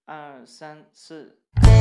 2、3、4。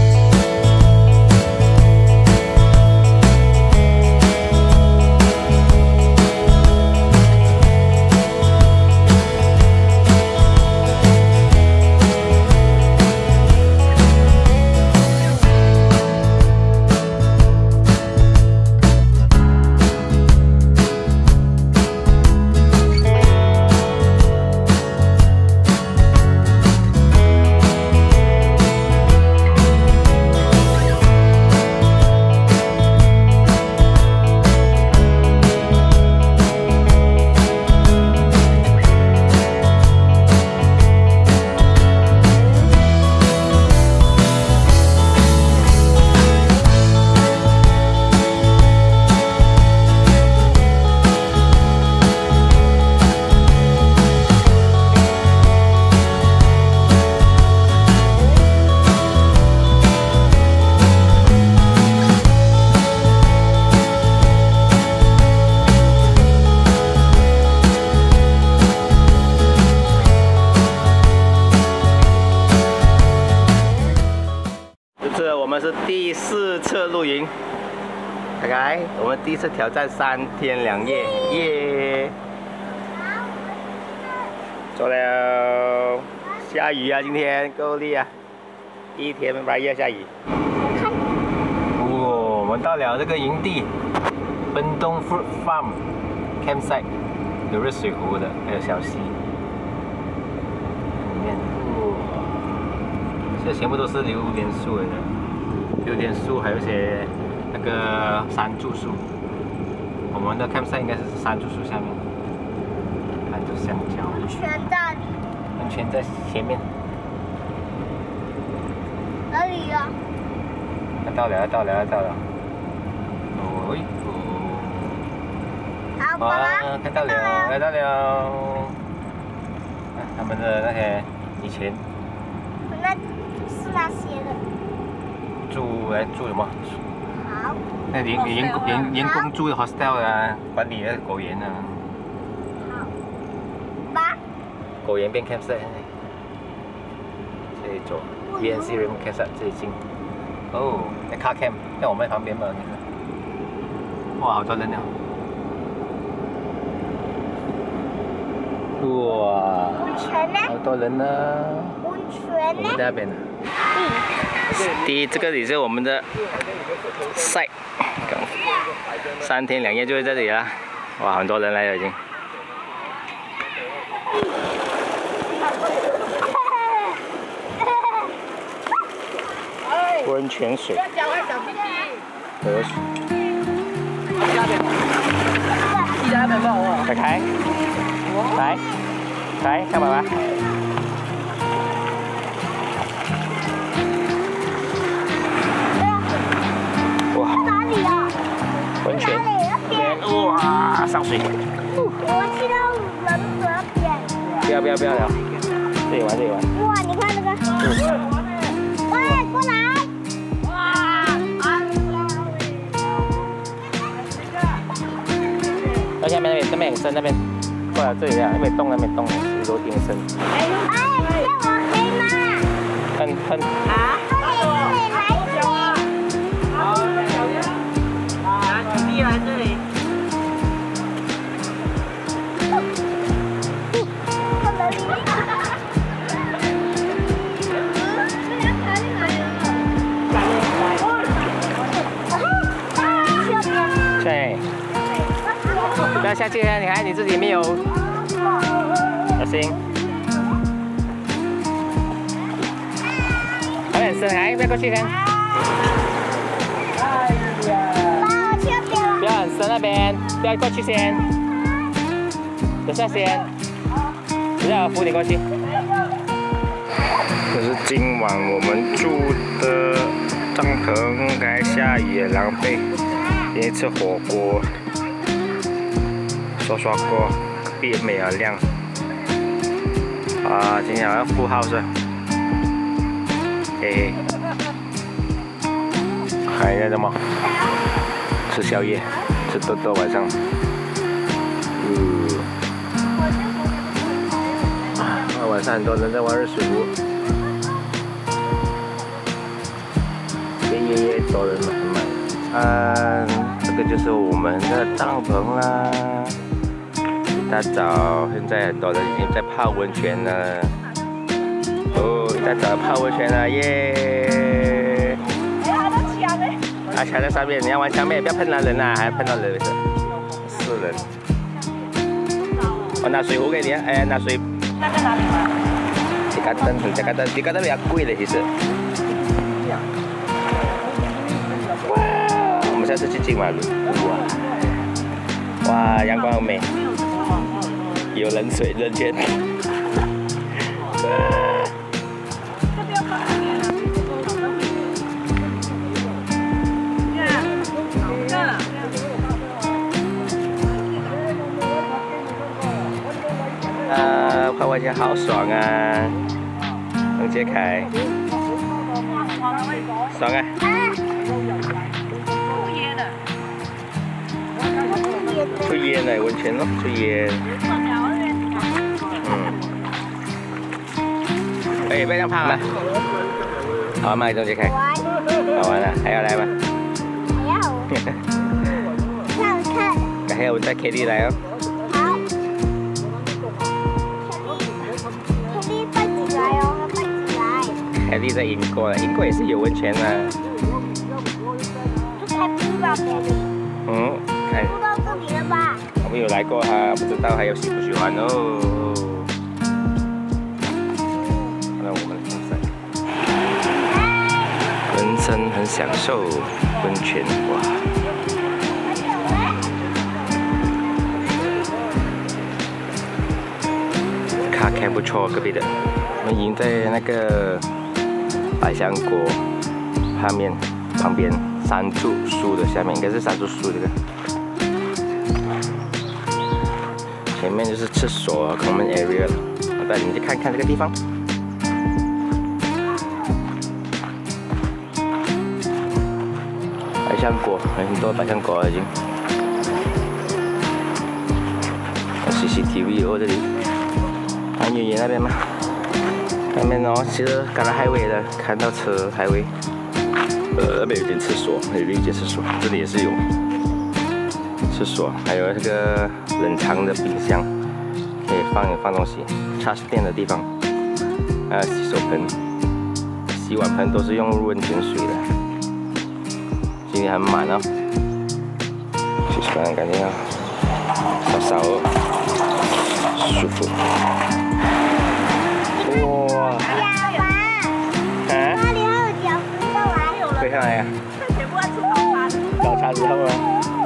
我们是第4次露营，来，我们第一次挑战3天2夜，耶！走了，下雨啊，今天够力啊！1天半夜下雨。我们到了这个营地，奔东 Fruit Farm Campsite， 有热水壶的，还有小溪。里面，这全部都是榴莲树来的。榴莲树，还有一些那个山竹树。我们的 campsite 应该是山竹树下面，看着香蕉。温泉在里。温泉在前面。哪里呀？到了。哦，好，看到了，来到了。他们的那些以前。那是那些的。住什么？好。那员工住的 hostel 啊，管理的果园啊。好。吧。果园变 campsite， 这里走 VNC Room campsite 这里进。哦，那 car camp 在我们旁边嘛，你看。哇，好多人呢。哇。温泉呢？好多人呢。温泉呢？我们在那边呢。这个也是我们的 site， 3天2夜就在这里了。哇，很多人来了已经。温泉水。河水。开，干嘛吗？温泉，哇，上水。我去到人河边。不要聊，这里玩。哇，你看那个。喂，过来。到下面那边很深，那边过来这里啊，那边洞，石头挺深。哎，借我可以吗？喷。啊？来这里。对。不要下去啊！你看你自己没有。小心。还很深，不要过去看。不要很深那边，不要过去先，等下先，等下我扶你过去。这是今晚我们住的帐篷，刚才下雨也狼狈，今天吃火锅，刷锅，隔壁也没有亮。啊，今天好像full house，嘿嘿，还在什么？吃宵夜，吃豆晚上。晚上很多人在玩热水壶。 多人很满。这个就是我们的帐篷啦。一大早，现在很多人已经在泡温泉了。哦，一大早泡温泉了，耶！啊，墙在上面，你要玩墙面，不要碰到人啊，还碰到人是人。我拿水壶给你啊，哎，拿水。 那在哪里吗？ 这个灯，这个灯比较贵的，其实。哇，我们下次去金马路。哇，阳光很美，有冷水人间。泡温泉好爽啊！邓杰凯，爽啊！抽烟的温泉咯，抽烟。哎，不要这样胖了。好玩吗？邓杰凯？好玩了，还要来吗？ 还要。看。 改天我带 Kitty 来哦。凯莉在英国了，英国也是有温泉的。 这才不吧，凯莉。 嗯，看。 不到这里了吧？ 我们有来过哈，不知道还有喜不喜欢哦。看到我们的风扇，人生很享受温泉哇。卡开不错，隔壁的。我们已经在那个百香果旁边山竹树的下面，应该是山竹树这个。前面就是厕所 common area 了，我带你们去看看这个地方。百香果，很多百香果已经。CCTV 哦，这里。看远远那边吗？那边哦，其实赶到highway了，看到车highway。那边有间厕所，有一间厕所，这里也是有厕所，还有那个冷藏的冰箱，可以放东西。charge 电的地方，还有洗手盆、洗碗盆都是用温泉水的。今天很满哦，洗手盆感觉要少哦，舒服。哇！啊？ 那里还有脚飞上来。 飞上来呀？ 全部要吃早餐。 早餐之后啊？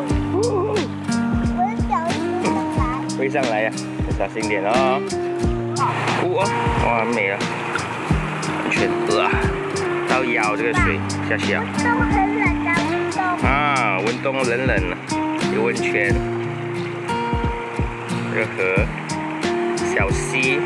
我的脚一直上来。 飞上来呀，小心点哦。哇，美了，完全到腰这个水下去啊。 温度很冷的温度。 啊，温东冷冷的，有温泉，这个河，小溪。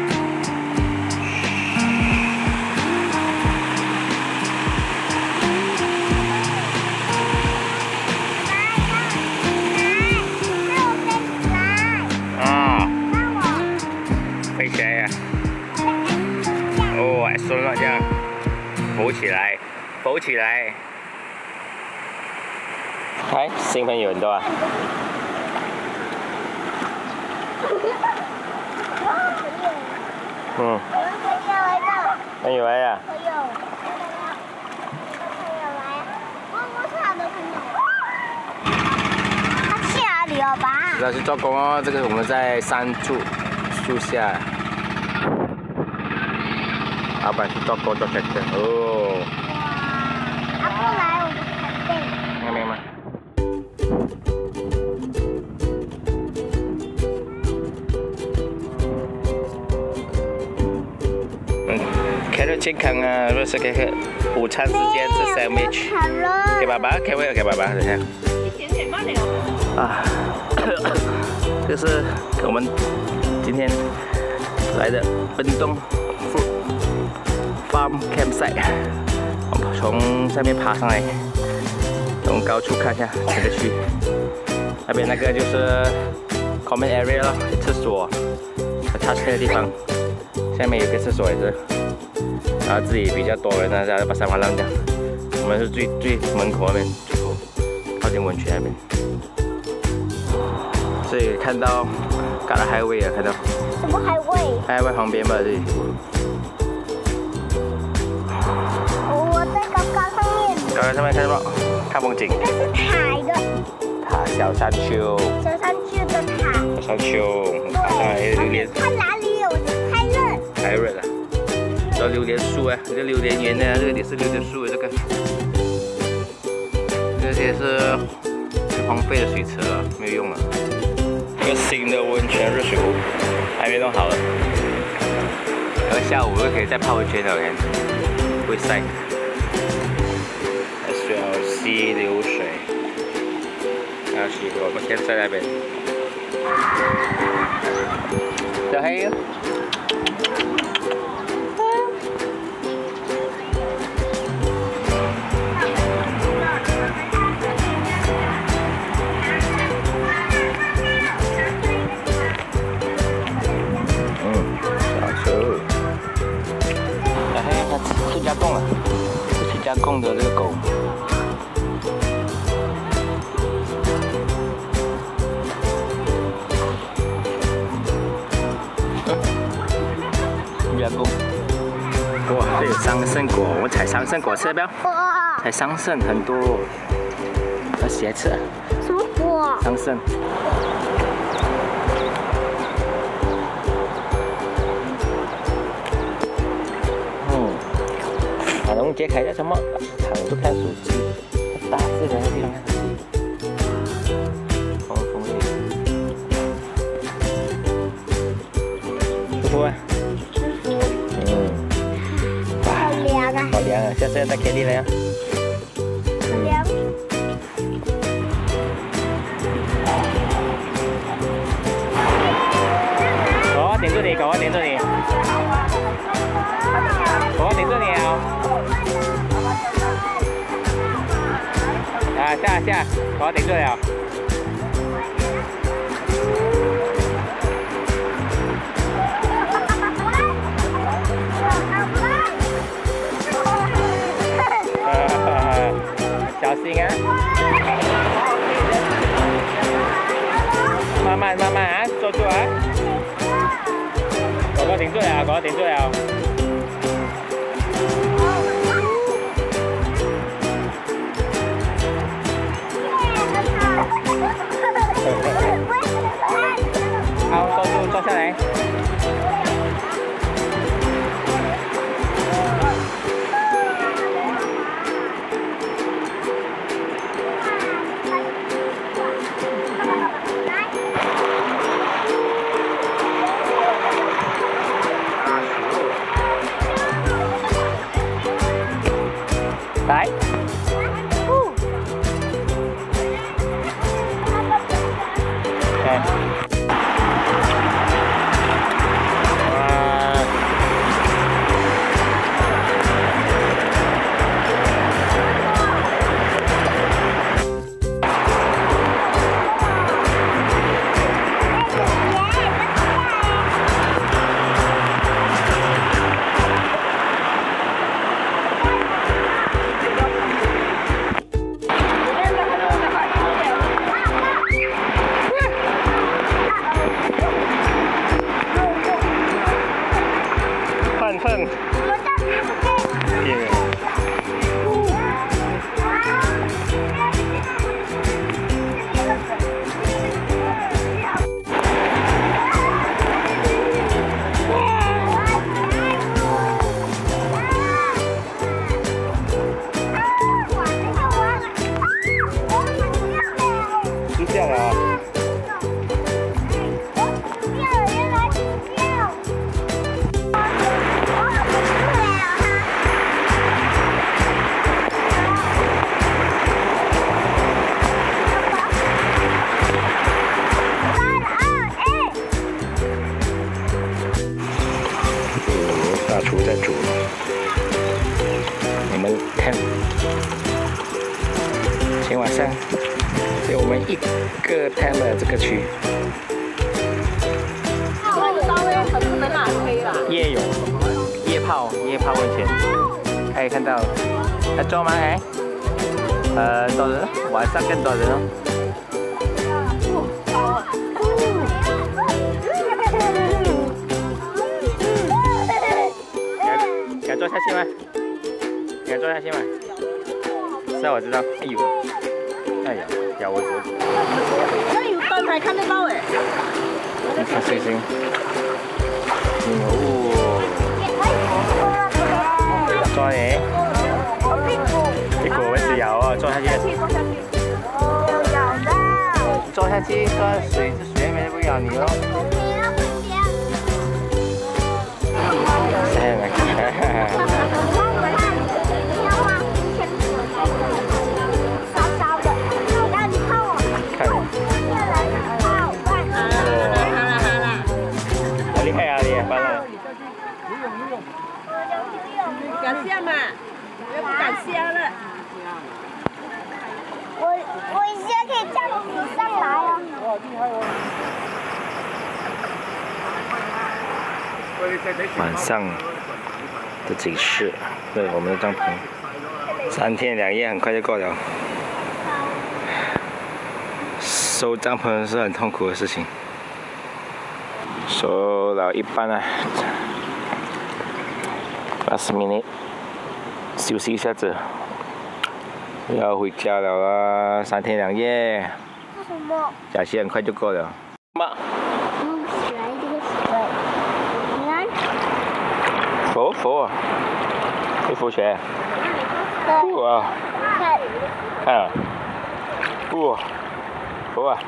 飞起来呀！哦，还顺了这样，浮起来，浮起来。哎，新朋友很多啊。嗯。朋友来呀。 朋友。我是他的朋友。他去哪里了吧？ 要去做工哦，这个我们在山树下。老板去做工做 tractor 哦。 哇！不来我就肯定。 看明白吗？开到健康啊！若是给午餐时间吃 sandwich， 给爸爸，给爸爸，等下。 甜点慢点哦。 啊，这是我们今天来的奔东 Farm Campsite， 我们从下面爬上来，从高处看一下这个区，那边那个就是 Common Area 咯，厕所，和插车的地方，下面有个厕所也是，然后这里比较多人呢，在把山滑浪这样，我们是最门口那边，最后靠近温泉那边。所以看到嘎拉海味啊，看到。 什么海味？ 海味旁边吧，这里。 我在高高上面。 高高上面看到没有？看风景。 这是塔一个。 塔小山丘。 小山丘的塔。 小山丘，对。榴莲。 它哪里有太热？ 太热了。这榴莲树啊，这榴莲园呢，这个也是榴莲树，这个。这些是荒废的水车啊，没有用了。一个新的温泉热水壶，还没弄好了。然后下午就可以再泡温泉了，不会晒。需要吸流水，然后吸我们先在那边。小黑。加工了，这是加工的这个狗。加工。哇，这有桑葚果，我们采桑葚果吃要不要？采桑葚很多，要洗来吃。 什么果？ 桑葚。卡通节开在什么？躺着看手机，大自然的地方看手机。风力，舒服啊！ 舒服。好凉啊！ 好凉啊！下次要带 Kitty 来呀。 凉。 狗顶住你，狗顶住你，狗顶住你啊！啊，下，狗顶住了。小心啊！慢慢啊，坐住啊！狗顶住了，狗顶住了。好，坐下来。来。碰。是这样啊。大厨在煮，我们看，今晚上只有我们一个 tent 的这个区。夜泳、夜泡温泉，可以看到，来做吗？哎。 很多人，晚上更多人哦。想坐下去吗？想坐下去吗？是啊，我知道。哎呦，哎呀，咬我手指。 那有灯还看得到哎。 你看星星。坐你。屁股会直咬哦，坐下去。坐下去，水面会咬你哦。好厉害啊你，班乐。 敢下吗？我不敢下了。 我现在可以这样子上来了。 晚上的景色，对我们的帐篷，3天2夜很快就过了。收帐篷是很痛苦的事情，收了一半啊。last minute 休息一下子，要回家了啦，3天2夜。 什么？ 假期很快就过了。妈。 水，这个水，你看。 浮啊！会浮起来。哇！看啊！哇！浮啊！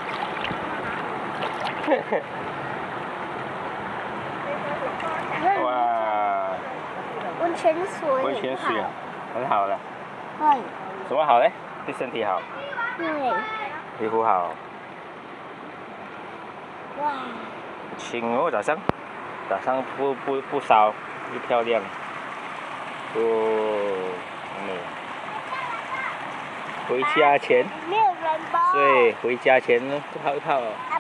哇！ 温泉水。 温泉水啊，很好的。 对。 什么好嘞？对身体好。 对。 皮肤好。 哇。 清哦，早上不烧，又漂亮。哦，美。回家前。 没有人包。 对，回家前呢，泡一泡。